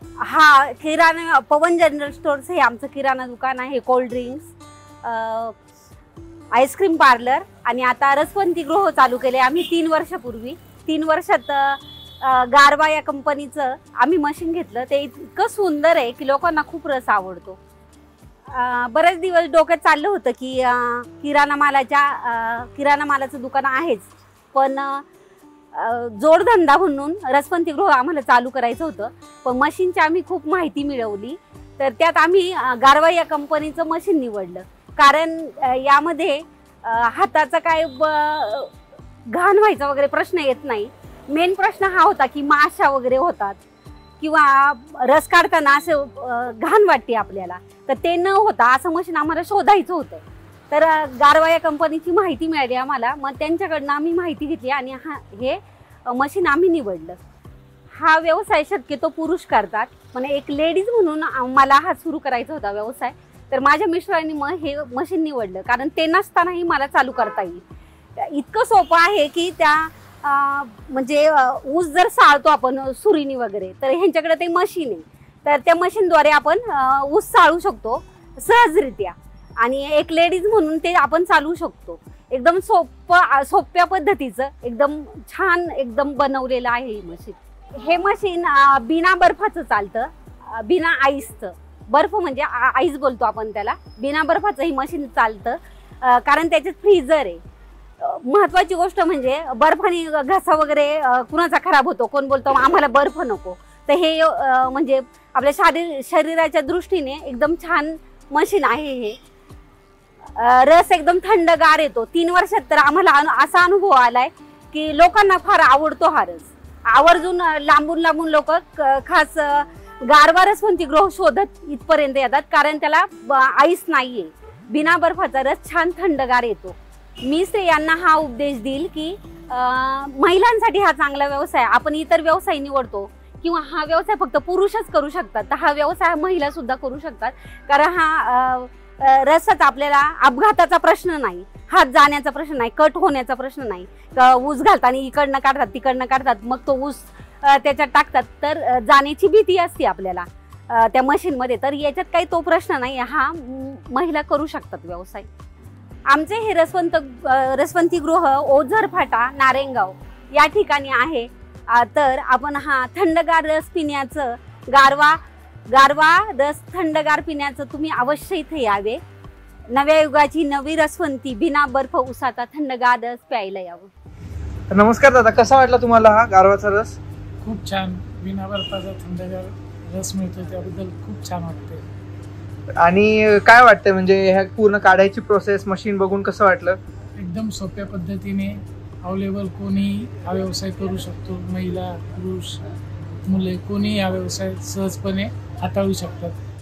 हा किराणा पवन general stores हे आमचं किराणा दुकान आहे. कोल्ड ड्रिंक्स, आईस्क्रीम पार्लर आणि आता रसवंती गृह चालू केले आम्ही 3 वर्षापूर्वी. 3 वर्षात गारवा या कंपनीचं आम्ही मशीन घेतलं. ते इतकं सुंदर आहे की लोकांना खूप रस आवडतो. बरेच दिवस डोक्यात चाललं होतं की किराणा मालाचं दुकान आहेच, पण जोडधंदा म्हणून रसवंती गृह आम्हाला चालू करायचं होतं. पण मशीनची आम्ही खूप माहिती मिळवली, तर त्यात आम्ही गारवा या कंपनीचं मशीन निवडलं. कारण यामध्ये हाताचा काय घाण व्हायचा वगैरे प्रश्न येत नाही. मेन प्रश्न हा होता की माशा वगैरे होतात किंवा रस काढताना असं घाण वाटते आपल्याला, तर ते न होता असं मशीन आम्हाला शोधायचं होतं. तर गारवा या कंपनीची माहिती मिळाली आम्हाला. मग त्यांच्याकडनं आम्ही माहिती घेतली आणि हे मशीन आम्ही निवडलं. हा व्यवसाय शक्यतो पुरुष करतात, पण एक लेडीज म्हणून मला हा सुरू करायचा होता व्यवसाय. तर माझ्या मिस्टरांनी मग हे मशीन निवडलं, कारण ते नसतानाही मला चालू करता येईल. इतकं सोपं आहे की त्या म्हणजे ऊस जर साळतो आपण सुरीनी वगैरे, तर ह्यांच्याकडे ते मशीन आहे. तर त्या मशीनद्वारे आपण ऊस साळू शकतो सहजरित्या, आणि एक लेडीज म्हणून ते आपण चालवू शकतो. एकदम सोप्या पद्धतीचं एकदम छान एकदम बनवलेलं आहे हे मशीन. हे मशीन बिना बर्फाचं चालतं, बिना आईसचं. बर्फ म्हणजे आईस बोलतो आपण त्याला. बिना बर्फाचं ही मशीन चालतं, कारण त्याच्यात फ्रीजर आहे. महत्वाची गोष्ट म्हणजे बर्फाने घसा वगैरे कुणाचा खराब होतो, कोण बोलतो आम्हाला बर्फ नको. तर हे म्हणजे आपल्या शरीराच्या दृष्टीने एकदम छान मशीन आहे. हे रस एकदम थंडगार येतो. 3 वर्षात तर आम्हाला असा अनुभव आलाय की लोकांना फार आवडतो हा रस. आवर्जून लांबून लोक खास गारवा रसवंती गृह शोधत इथपर्यंत येतात, कारण त्याला आईस नाहीये. बिना बर्फाचा रस छान थंडगार येतो. मी स्त्रियांना हा उपदेश देईल की महिलांसाठी हा चांगला व्यवसाय. आपण इतर व्यवसाय निवडतो किंवा हा व्यवसाय फक्त पुरुषच करू शकतात, तर हा व्यवसाय महिला सुद्धा करू शकतात. कारण हा रसात आपल्याला अपघाताचा प्रश्न नाही, हात जाण्याचा प्रश्न नाही, कट होण्याचा प्रश्न नाही. ऊस घालताना इकडनं काढतात तिकडनं काढतात, मग तो ऊस त्याच्यात टाकतात, तर जाण्याची भीती असते आपल्याला त्या मशीनमध्ये. तर याच्यात काही तो प्रश्न नाही. हा महिला करू शकतात व्यवसाय. आमचे हे रसवंती गृह ओझर फाटा नारायणगाव या ठिकाणी आहे. तर आपण हा थंडगार रस पिण्याचं गारवा रस थंडगार पिण्याचं तुम्ही अवश्य इथे यावे. नव्या युगाची नवी रसवंती बिना बर्फ उसाचा थंडगार रस प्यायला यावं. नमस्कार दादा, कसा वाटला तुम्हाला हा गारवाचा रस? खूप छान. बिना बर्फाचा थंडगार रस मिळतो, त्याबद्दल खूप छान वाटते. आणि काय वाटतंय म्हणजे ह्या पूर्ण काढायची प्रोसेस मशीन बघून कसं वाटलं? एकदम सोप्या पद्धतीने अवेलेबल, कोणी हा व्यवसाय करू शकतो. महिला, पुरुष, मुले कोणी हा व्यवसाय सहजपणे हाताळू शकतात.